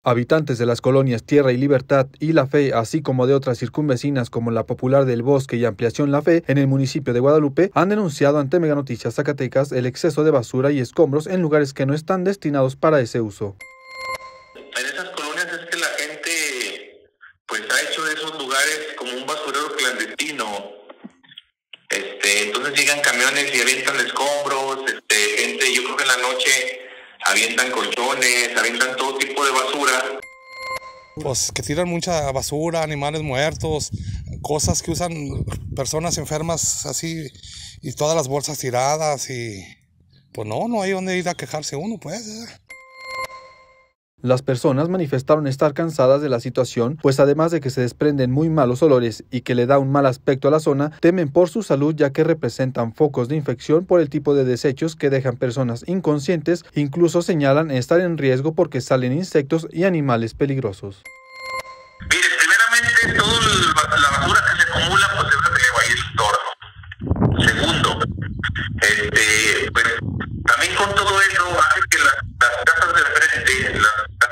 Habitantes de las colonias Tierra y Libertad y La Fe, así como de otras circunvecinas como la Popular del Bosque y Ampliación La Fe, en el municipio de Guadalupe, han denunciado ante Mega Noticias Zacatecas el exceso de basura y escombros en lugares que no están destinados para ese uso. En esas colonias es que la gente pues ha hecho de esos lugares como un basurero clandestino. Entonces llegan camiones y avientan escombros, gente, yo creo que en la noche avientan colchones, avientan todo tipo de basura. Pues que tiran mucha basura, animales muertos, cosas que usan personas enfermas así, y todas las bolsas tiradas, y pues no hay dónde ir a quejarse uno, pues. Las personas manifestaron estar cansadas de la situación, pues además de que se desprenden muy malos olores y que le da un mal aspecto a la zona, temen por su salud ya que representan focos de infección por el tipo de desechos que dejan personas inconscientes, incluso señalan estar en riesgo porque salen insectos y animales peligrosos. Mire, primeramente toda la basura que se acumula pues se va a ir al entorno. Segundo, pues también con todo eso hace que las casas de frente,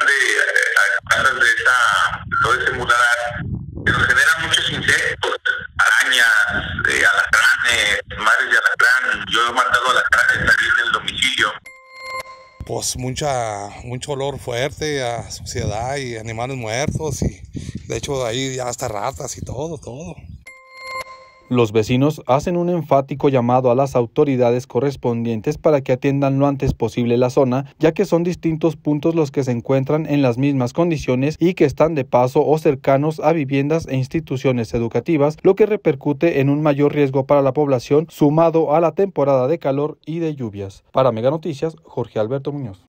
todo ese muladar, nos generan muchos insectos, arañas, alacranes, madres de alacrán. Yo he matado alacranes ahí en el domicilio. Pues mucho olor fuerte a suciedad y animales muertos, y de hecho ahí ya hasta ratas y todo. Los vecinos hacen un enfático llamado a las autoridades correspondientes para que atiendan lo antes posible la zona, ya que son distintos puntos los que se encuentran en las mismas condiciones y que están de paso o cercanos a viviendas e instituciones educativas, lo que repercute en un mayor riesgo para la población, sumado a la temporada de calor y de lluvias. Para Mega Noticias, Jorge Alberto Muñoz.